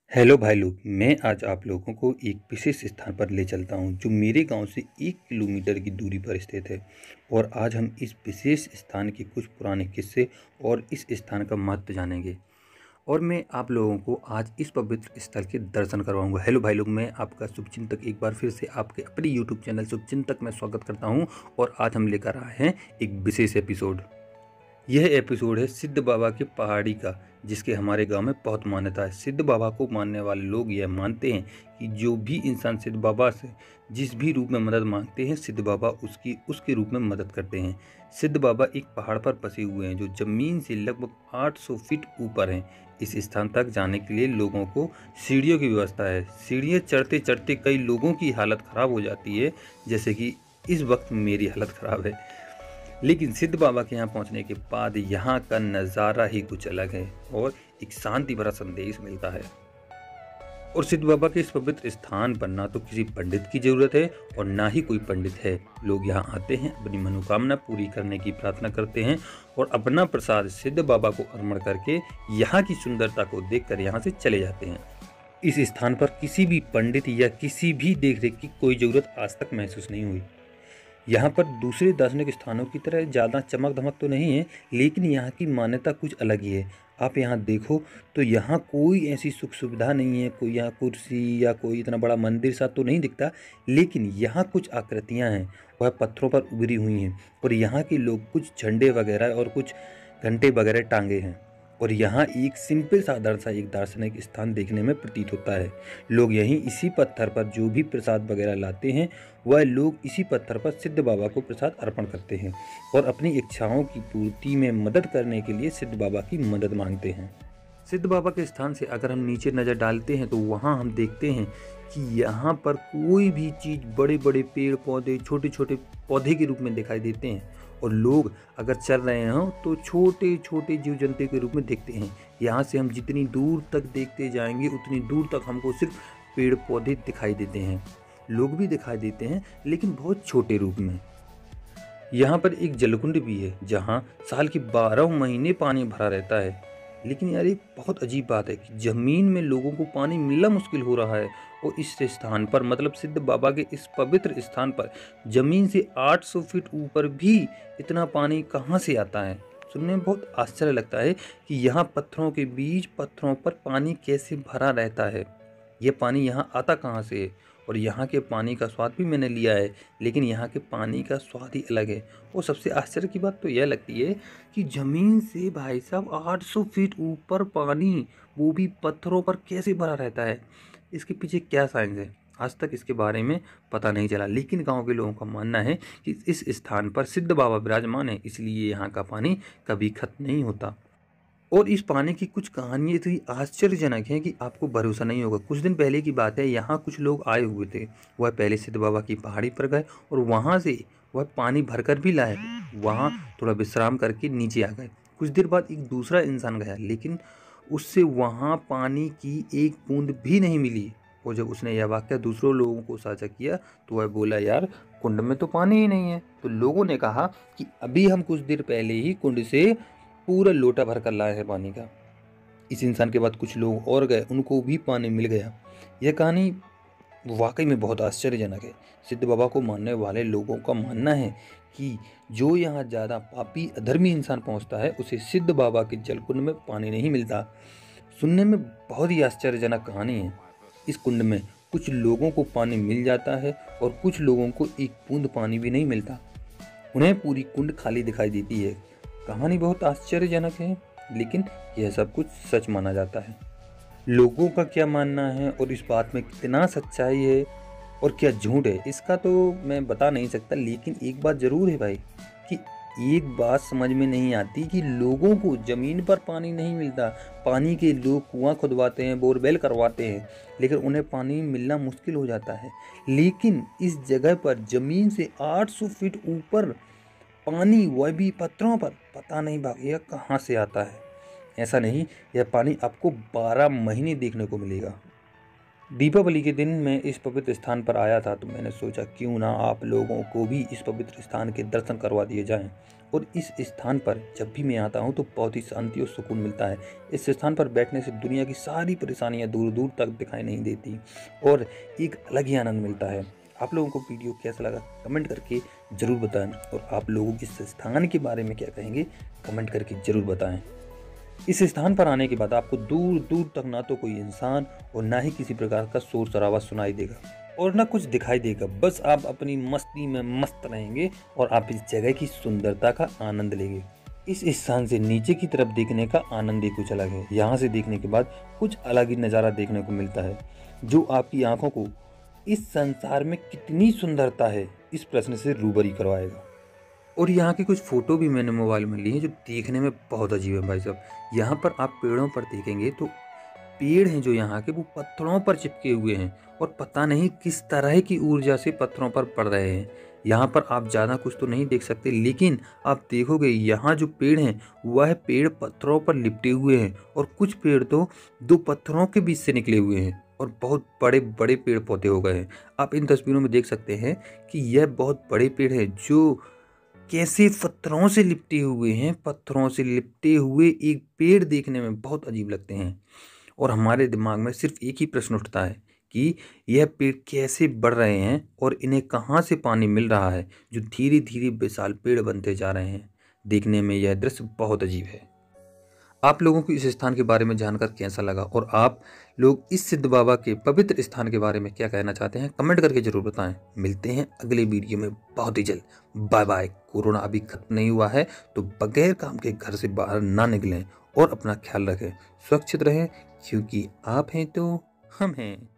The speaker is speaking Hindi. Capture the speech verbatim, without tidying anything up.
हेलो भाई लोग, मैं आज आप लोगों को एक विशेष स्थान पर ले चलता हूं जो मेरे गांव से एक किलोमीटर की दूरी पर स्थित है। और आज हम इस विशेष स्थान के कुछ पुराने किस्से और इस स्थान का महत्व जानेंगे। और मैं आप लोगों को आज इस पवित्र स्थल के दर्शन करवाऊंगा। हेलो भाई लोग, मैं आपका शुभचिंतक एक बार फिर से आपके अपने यूट्यूब चैनल शुभचिंतक में स्वागत करता हूँ। और आज हम लेकर आए हैं एक विशेष एपिसोड। यह एपिसोड है सिद्ध बाबा के पहाड़ी का, जिसके हमारे गांव में बहुत मान्यता है। सिद्ध बाबा को मानने वाले लोग यह मानते हैं कि जो भी इंसान सिद्ध बाबा से जिस भी रूप में मदद मांगते हैं, सिद्ध बाबा उसकी उसके रूप में मदद करते हैं। सिद्ध बाबा एक पहाड़ पर बसे हुए हैं जो जमीन से लगभग आठ सौ फीट ऊपर हैं। इस स्थान तक जाने के लिए लोगों को सीढ़ियों की व्यवस्था है। सीढ़ियाँ चढ़ते चढ़ते कई लोगों की हालत खराब हो जाती है, जैसे कि इस वक्त मेरी हालत खराब है। लेकिन सिद्ध बाबा के यहाँ पहुँचने के बाद यहाँ का नज़ारा ही कुछ अलग है और एक शांति भरा संदेश मिलता है। और सिद्ध बाबा के इस पवित्र स्थान पर ना तो किसी पंडित की जरूरत है और ना ही कोई पंडित है। लोग यहाँ आते हैं, अपनी मनोकामना पूरी करने की प्रार्थना करते हैं और अपना प्रसाद सिद्ध बाबा को अर्पण करके यहाँ की सुंदरता को देखकर यहाँ से चले जाते हैं। इस स्थान पर किसी भी पंडित या किसी भी देखरेख की कोई जरूरत आज तक महसूस नहीं हुई। यहाँ पर दूसरे दार्शनिक स्थानों की तरह ज़्यादा चमक धमक तो नहीं है, लेकिन यहाँ की मान्यता कुछ अलग ही है। आप यहाँ देखो तो यहाँ कोई ऐसी सुख सुविधा नहीं है, कोई यहाँ कुर्सी या कोई इतना बड़ा मंदिर सा तो नहीं दिखता, लेकिन यहाँ कुछ आकृतियाँ हैं, वह पत्थरों पर उभरी हुई हैं। और यहाँ के लोग कुछ झंडे वगैरह और कुछ घंटे वगैरह टांगे हैं। और यहाँ एक सिंपल साधारण सा एक दार्शनिक स्थान देखने में प्रतीत होता है। लोग यहीं इसी पत्थर पर जो भी प्रसाद वगैरह लाते हैं, वह लोग इसी पत्थर पर सिद्ध बाबा को प्रसाद अर्पण करते हैं और अपनी इच्छाओं की पूर्ति में मदद करने के लिए सिद्ध बाबा की मदद मांगते हैं। सिद्ध बाबा के स्थान से अगर हम नीचे नज़र डालते हैं तो वहाँ हम देखते हैं कि यहाँ पर कोई भी चीज़, बड़े बड़े पेड़ पौधे छोटे छोटे पौधे के रूप में दिखाई देते हैं। और लोग अगर चल रहे हों तो छोटे छोटे जीव जंतु के रूप में देखते हैं। यहाँ से हम जितनी दूर तक देखते जाएंगे उतनी दूर तक हमको सिर्फ पेड़ पौधे दिखाई देते हैं। लोग भी दिखाई देते हैं, लेकिन बहुत छोटे रूप में। यहाँ पर एक जलकुंड भी है जहाँ साल के बारह महीने पानी भरा रहता है। लेकिन यार एक बहुत अजीब बात है कि ज़मीन में लोगों को पानी मिलना मुश्किल हो रहा है, और इस स्थान पर, मतलब सिद्ध बाबा के इस पवित्र स्थान पर, ज़मीन से आठ सौ फीट ऊपर भी इतना पानी कहाँ से आता है। सुनने में बहुत आश्चर्य लगता है कि यहाँ पत्थरों के बीच पत्थरों पर पानी कैसे भरा रहता है। यह पानी यहाँ आता कहाँ से है। और यहाँ के पानी का स्वाद भी मैंने लिया है, लेकिन यहाँ के पानी का स्वाद ही अलग है। और सबसे आश्चर्य की बात तो यह लगती है कि ज़मीन से भाई साहब आठ सौ फीट ऊपर पानी, वो भी पत्थरों पर, कैसे भरा रहता है। इसके पीछे क्या साइंस है, आज तक इसके बारे में पता नहीं चला। लेकिन गांव के लोगों का मानना है कि इस स्थान पर सिद्ध बाबा विराजमान है, इसलिए यहाँ का पानी कभी खत्म नहीं होता। और इस पानी की कुछ कहानियाँ इतनी आश्चर्यजनक हैं कि आपको भरोसा नहीं होगा। कुछ दिन पहले की बात है, यहाँ कुछ लोग आए हुए थे। वह पहले सिद्ध बाबा की पहाड़ी पर गए और वहाँ से वह पानी भरकर भी लाए। वहाँ थोड़ा विश्राम करके नीचे आ गए। कुछ देर बाद एक दूसरा इंसान गया, लेकिन उससे वहाँ पानी की एक बूंद भी नहीं मिली। और जब उसने यह वाक़या दूसरों लोगों को साझा किया तो वह बोला, यार कुंड में तो पानी ही नहीं है। तो लोगों ने कहा कि अभी हम कुछ देर पहले ही कुंड से पूरा लोटा भर कर लाए हैं पानी का। इस इंसान के बाद कुछ लोग और गए, उनको भी पानी मिल गया। यह कहानी वाकई में बहुत आश्चर्यजनक है। सिद्ध बाबा को मानने वाले लोगों का मानना है कि जो यहाँ ज़्यादा पापी अधर्मी इंसान पहुँचता है, उसे सिद्ध बाबा के जलकुंड में पानी नहीं मिलता। सुनने में बहुत ही आश्चर्यजनक कहानी है। इस कुंड में कुछ लोगों को पानी मिल जाता है और कुछ लोगों को एक बूंद पानी भी नहीं मिलता। उन्हें पूरी कुंड खाली दिखाई देती है। कहानी बहुत आश्चर्यजनक है, लेकिन यह सब कुछ सच माना जाता है। लोगों का क्या मानना है और इस बात में कितना सच्चाई है और क्या झूठ है, इसका तो मैं बता नहीं सकता। लेकिन एक बात ज़रूर है भाई, कि एक बात समझ में नहीं आती कि लोगों को ज़मीन पर पानी नहीं मिलता। पानी के लोग कुआं खुदवाते हैं, बोरवेल करवाते हैं, लेकिन उन्हें पानी मिलना मुश्किल हो जाता है। लेकिन इस जगह पर ज़मीन से आठ सौ फीट ऊपर पानी, वह भी पत्थरों पर, पता नहीं भाई यह कहाँ से आता है। ऐसा नहीं, यह पानी आपको बारह महीने देखने को मिलेगा। दीपावली के दिन मैं इस पवित्र स्थान पर आया था, तो मैंने सोचा क्यों ना आप लोगों को भी इस पवित्र स्थान के दर्शन करवा दिए जाएं। और इस स्थान पर जब भी मैं आता हूं तो बहुत ही शांति और सुकून मिलता है। इस स्थान पर बैठने से दुनिया की सारी परेशानियां दूर दूर तक दिखाई नहीं देती और एक अलग ही आनंद मिलता है। आप लोगों को वीडियो कैसा लगा कमेंट करके ज़रूर बताएं, और आप लोगों इस स्थान के बारे में क्या कहेंगे कमेंट करके ज़रूर बताएं। इस स्थान पर आने के बाद आपको दूर दूर तक ना तो कोई इंसान और ना ही किसी प्रकार का शोर शराबा सुनाई देगा और ना कुछ दिखाई देगा। बस आप अपनी मस्ती में मस्त रहेंगे और आप इस जगह की सुंदरता का आनंद लेंगे। इस स्थान से नीचे की तरफ देखने का आनंद ही कुछ अलग है। यहाँ से देखने के बाद कुछ अलग ही नज़ारा देखने को मिलता है, जो आपकी आंखों को इस संसार में कितनी सुंदरता है इस प्रश्न से रूबरू करवाएगा। और यहाँ की कुछ फ़ोटो भी मैंने मोबाइल में ली है, जो देखने में बहुत अजीब है भाई साहब। यहाँ पर आप पेड़ों पर देखेंगे तो पेड़ हैं जो यहाँ के, वो पत्थरों पर चिपके हुए हैं और पता नहीं किस तरह की ऊर्जा से पत्थरों पर पड़ रहे हैं। यहाँ पर आप ज़्यादा कुछ तो नहीं देख सकते, लेकिन आप देखोगे यहाँ जो पेड़ हैं वह पेड़ पत्थरों पर लिपटे हुए हैं और कुछ पेड़ तो दो पत्थरों के बीच से निकले हुए हैं और बहुत बड़े बड़े पेड़ पौधे हो गए हैं। आप इन तस्वीरों में देख सकते हैं कि यह बहुत बड़े पेड़ हैं जो कैसे पत्थरों से लिपटे हुए हैं। पत्थरों से लिपटे हुए एक पेड़ देखने में बहुत अजीब लगते हैं और हमारे दिमाग में सिर्फ एक ही प्रश्न उठता है कि यह पेड़ कैसे बढ़ रहे हैं और इन्हें कहाँ से पानी मिल रहा है, जो धीरे धीरे विशाल पेड़ बनते जा रहे हैं। देखने में यह दृश्य बहुत अजीब है। आप लोगों को इस स्थान के बारे में जानकर कैसा लगा और आप लोग इस सिद्ध बाबा के पवित्र स्थान के बारे में क्या कहना चाहते हैं कमेंट करके जरूर बताएं। मिलते हैं अगले वीडियो में बहुत ही जल्द। Bye bye. कोरोना अभी खत्म नहीं हुआ है, तो बगैर काम के घर से बाहर ना निकलें और अपना ख्याल रखें, सुरक्षित रहें, क्योंकि आप हैं तो हम हैं।